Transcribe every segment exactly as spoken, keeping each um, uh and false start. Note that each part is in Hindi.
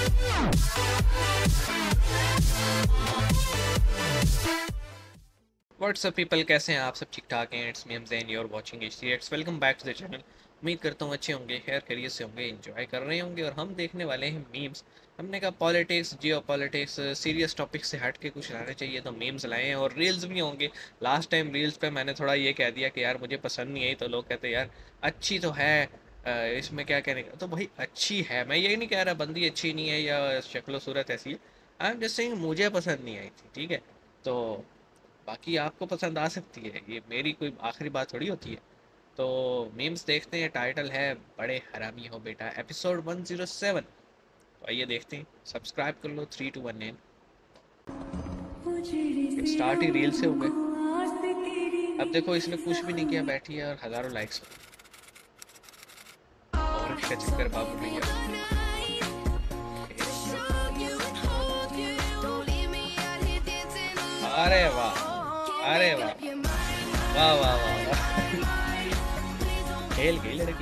व्हाट्सअप पीपल, कैसे हैं आप सब? ठीक ठाक हैं? It's me Hamzain, you are watching H T X. Welcome back to the channel. उम्मीद करता हूँ अच्छे होंगे, खैर खैरियत से होंगे, एंजॉय कर रहे होंगे। और हम देखने वाले हैं मीम्स। हमने कहा politics, geopolitics, serious topic से हट के कुछ लाने चाहिए, तो मीम्स लाए हैं। और रील्स भी होंगे। लास्ट टाइम रील्स पे मैंने थोड़ा ये कह दिया कि यार मुझे पसंद नहीं आई, तो लोग कहते यार अच्छी तो है, इसमें क्या कहने का। तो भाई अच्छी है, मैं ये नहीं कह रहा बंदी अच्छी नहीं है या शक्ल सूरत ऐसी है। आई एम जस्ट सेइंग मुझे पसंद नहीं आई थी, ठीक है। तो बाकी आपको पसंद आ सकती है, ये मेरी कोई आखिरी बात थोड़ी होती है। तो मीम्स देखते हैं। टाइटल है बड़े हरामी हो बेटा, एपिसोड वन ज़ीरो सेवन। तो आइए देखते हैं। सब्सक्राइब कर लो। Three two one nine. Start ही रील से हो गए। अब देखो इसने कुछ भी नहीं किया, बैठी है और हजारों लाइक्स। और इसका चक्कर बाबू भैया। अरे वाह, अरे वाह वाह वाह वाह वाह। खेल गई लड़की।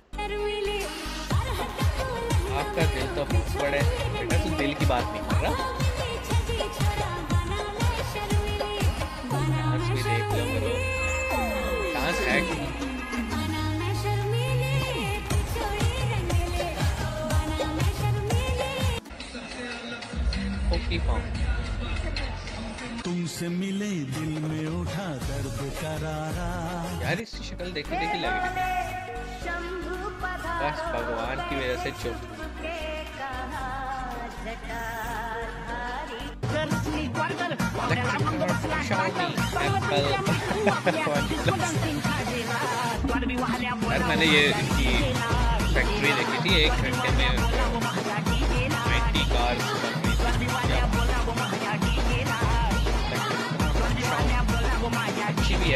आपका दिल तो बहुत बड़ा है बेटा, तू दिल की बात नहीं कर रहा। डांस भी देख लो करो, डांस है कि ओके फॉर्म। तुमसे मिले दिल में उठा दर्द करारा। यार इसकी शक्ल देखी देखी लग रही है, बस भगवान की वजह से चुप। यार मैंने ये इनकी फैक्ट्री देखी थी, एक घंटे में नाइन्टी कार्स बन गई। अच्छी भी है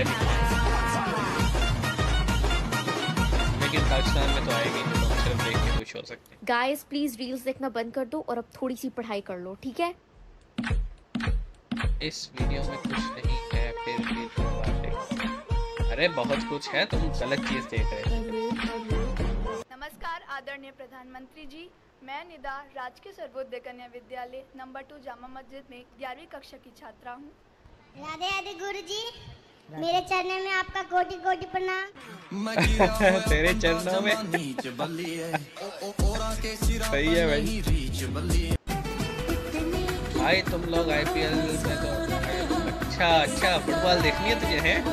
लेकिन पाकिस्तान में तो आएगी, तो सिर्फ देख के खुश हो सकते हैं। गाइस प्लीज रील्स देखना बंद कर दो और अब थोड़ी सी पढ़ाई कर लो, ठीक है? इस वीडियो में कुछ नहीं है, फिर भी करवाते। अरे बहुत कुछ है, तुम गलत चीज देख रहे हो। नमस्कार आदरणीय प्रधानमंत्री जी, मैं निदा राजकीय सर्वोदय कन्या विद्यालय नंबर टू जामा मस्जिद में ग्यारहवीं कक्षा की छात्रा हूँ। राधे राधे गुरु जी, मेरे चरणों में आपका कोटि कोटि प्रणाम। तेरे चरणों में सही है भाई। भाई तुम लोग आई पी एल में तो अच्छा अच्छा फुटबॉल देखनी है तुझे, है?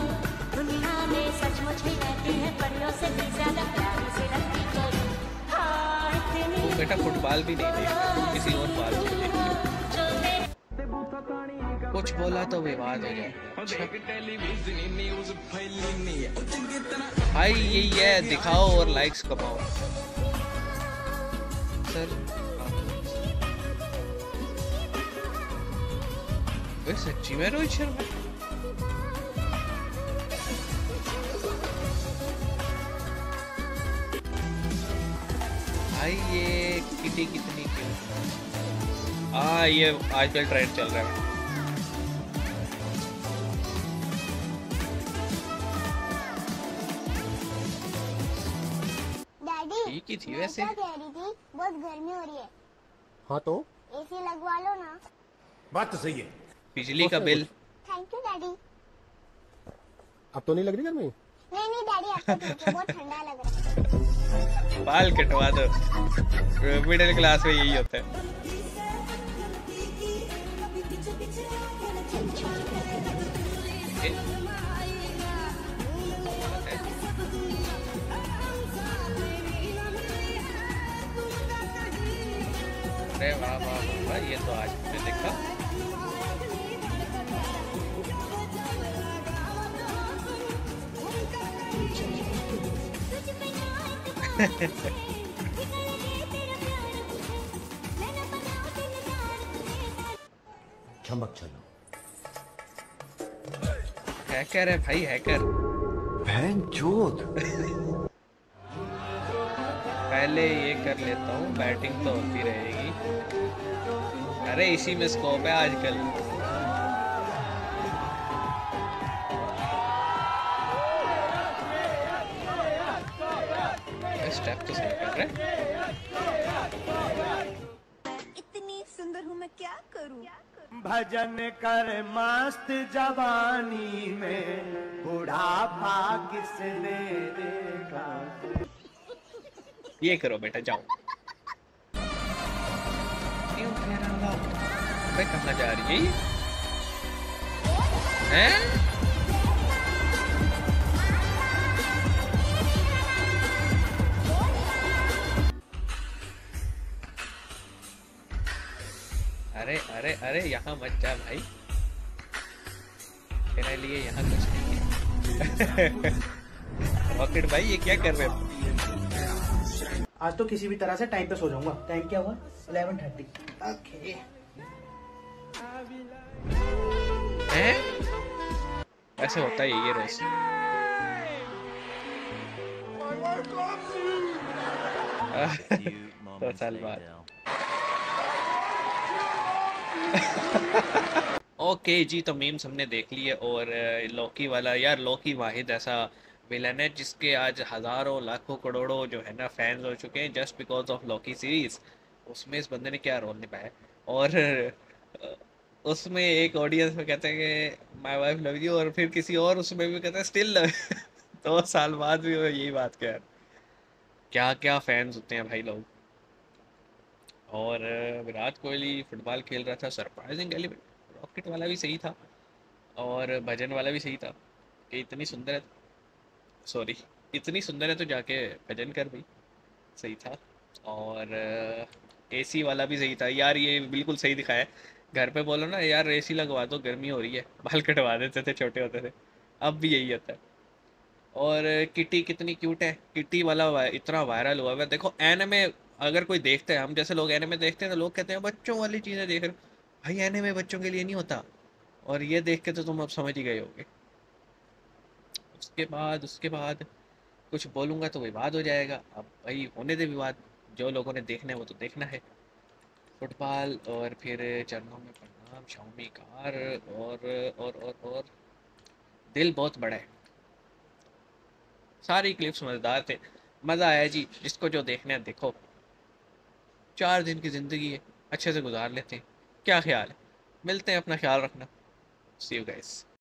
तुम बेटा फुटबॉल भी नहीं देखते, किसी और बात को देखते। कुछ बोला तो विवाद हो जाए। अच्छा भाई यही है, दिखाओ और लाइक्स कमाओ। सर वे सच्ची में रोहित शर्मा? भाई ये किटी कितनी क्यों? हाँ ये आजकल ट्रेंड चल रहा है। ठीक ही थी वैसे। मैं क्या कह रही थी, बहुत गर्मी हो रही है। हाँ तो एसी लगवा लो ना। बात तो सही है। बिजली का बिल। Thank you daddy. अब तो नहीं लग रही गर्मी? नहीं नहीं डैडी, आपको ठीक है, बहुत ठंडा लग रहा है। बाल कटवा दो, मिडिल क्लास में यही होता है। अरे वाह वाह वाह, ये तो आज मैंने देखा। चमक चलो। हैकर है भाई, हैकर। भैंचोद। पहले ये कर लेता हूँ, बैटिंग तो होती रहेगी। अरे इसी में स्कोप है आजकल। स्टेप तो सही कर रहे। मैं क्या करूं? भजन कर मस्त जवानी में बुढ़ापा किसने देखा। ये करो बेटा, जाओ। भाई कहाँ जा रही है ये? हैं? अरे अरे अरे यहाँ मत जा भाई, तेरे लिए यहाँ कुछ नहीं है। रॉकेट भाई ये क्या कर रहे हो? आज तो किसी भी तरह से टाइम पे सो जाऊंगा। टाइम क्या हुआ? Eleven thirty. ओके। हैं? ऐसे होता है ये रोज। दो साल बाद। ओके जी, तो मीम्स हमने देख लिए। और लॉकी वाला, यार लॉकी वाहिद ऐसा विलन है जिसके आज हजारों लाखों करोड़ों जो है ना फैंस हो चुके हैं just because of Loki series. उसमें इस बंदे ने क्या रोल निभाया। और उसमें एक ऑडियंस में कहते हैं कि माय वाइफ लव यू, और फिर किसी और उसमें भी कहते हैं स्टिल लव। दो साल बाद भी वो यही बात कह, क्या क्या फैंस होते हैं भाई लोग। और विराट कोहली फुटबॉल खेल रहा था, सरप्राइजिंग एलिमेंट। रॉकेट वाला भी सही था और भजन वाला भी सही था कि इतनी सुंदर है, सॉरी इतनी सुंदर है तो जाके भजन कर भाई, सही था। और एसी वाला भी सही था यार, ये बिल्कुल सही दिखाया। घर पे बोलो ना यार एसी लगवा दो, गर्मी हो रही है, बाल कटवा देते थे छोटे होते थे, अब भी यही होता है। और किटी कितनी क्यूट है, किटी वाला वा, इतना वायरल हुआ है। देखो एनिमे अगर कोई देखता है, हम जैसे लोग एनिमे देखते हैं तो लोग कहते हैं बच्चों वाली चीज़ें देख रहे हो, भाई एनिमे बच्चों के लिए नहीं होता। और ये देख के तो तुम अब समझ ही गए होगे। उसके बाद उसके बाद कुछ बोलूँगा तो विवाद हो जाएगा, अब भाई होने दे विवाद, जो लोगों ने देखना है वो तो देखना है। फुटबॉल और फिर चरणों में प्रणाम, शाओमी कार और और और और दिल बहुत बड़ा है। सारी क्लिप्स मज़ेदार थे, मज़ा आया जी। जिसको जो देखना है देखो, चार दिन की ज़िंदगी है, अच्छे से गुजार लेते हैं। क्या ख्याल है? मिलते हैं, अपना ख्याल रखना। See you guys.